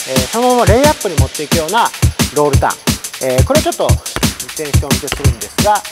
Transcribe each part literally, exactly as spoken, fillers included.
えー、そのままレイアップに持っていくようなロールターン、えー、これをちょっと実践してお見せするんですが、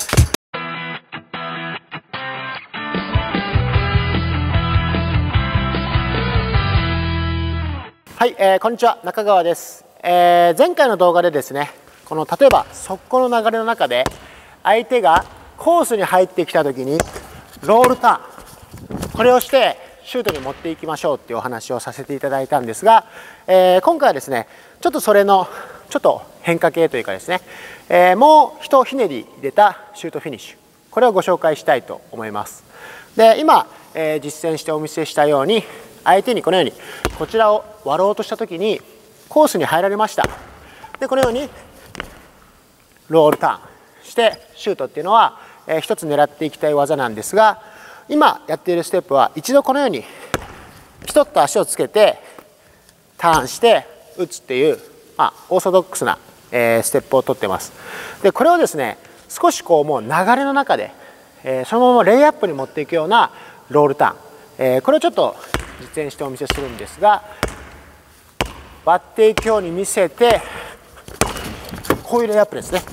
はい、えー、こんにちは、中川です。えー、前回の動画でですね、この例えば速攻の流れの中で相手がコースに入ってきた時にロールターン、これをしてシュートに持っていきましょうっていうお話をさせていただいたんですが、えー、今回はですねちょっとそれのちょっと変化系というかですね、えー、もう一ひねり入れたシュートフィニッシュ、これをご紹介したいと思います。で今、えー、実践してお見せしたように相手にこのようにこちらを割ろうとした時にコースに入られました。でこのようにロールターンしてシュートっていうのは、えー、一つ狙っていきたい技なんですが、今やっているステップは一度このようにピトッと足をつけてターンして打つっていう、まあ、オーソドックスな、えー、ステップをとってます。でこれをですね少しこうもう流れの中で、えー、そのままレイアップに持っていくようなロールターン、えー、これをちょっと実演してお見せするんですが、割っていくように見せてこういうレイアップですね。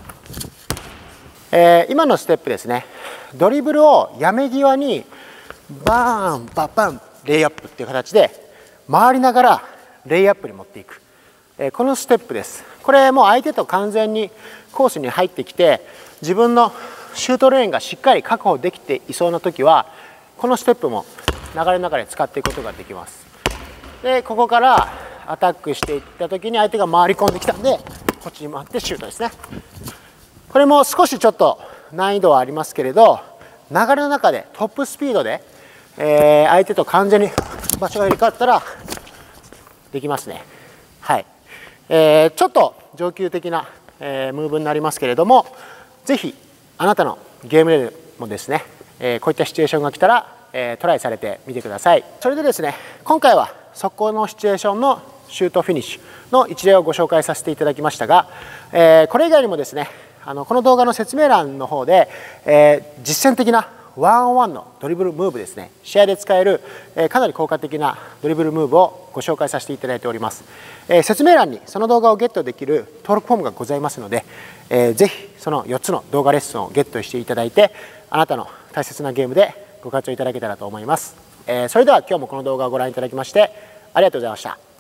えー、今のステップですね、ドリブルをやめ際にバーンバッバンレイアップっていう形で回りながらレイアップに持っていく、えー、このステップです。これもう相手と完全にコースに入ってきて自分のシュートレーンがしっかり確保できていそうな時はこのステップも流れの中で使っていくことができます。でここからアタックしていった時に相手が回り込んできたんでこっちに回ってシュートですね。これも少しちょっと難易度はありますけれど、流れの中でトップスピードで、えー、相手と完全に場所が入れ替わったらできますね。はい、えー、ちょっと上級的な、えー、ムーブになりますけれども、ぜひあなたのゲームでもですね、えー、こういったシチュエーションが来たら、えー、トライされてみてください。それでですね、今回は速攻のシチュエーションのシュートフィニッシュの一例をご紹介させていただきましたが、えー、これ以外にもですね、あのこの動画の説明欄の方で、えー、実践的なワンオンワンのドリブルムーブですね、試合で使える、えー、かなり効果的なドリブルムーブをご紹介させていただいております。えー、説明欄にその動画をゲットできる登録フォームがございますので、えー、ぜひそのよっつの動画レッスンをゲットしていただいて、あなたの大切なゲームでご活用いただけたらと思います。えー、それでは今日もこの動画をご覧いただきましてありがとうございました。